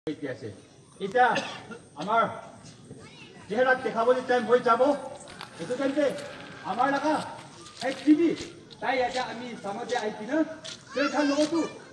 এটা আমাৰ চেহাৰাত দেখাবলৈ টাইম হৈ যাব এইটো কাৰণে আমাৰ লগা এক টিভি তাই এটা আমি সামতে আইছি না সেই খান লগতো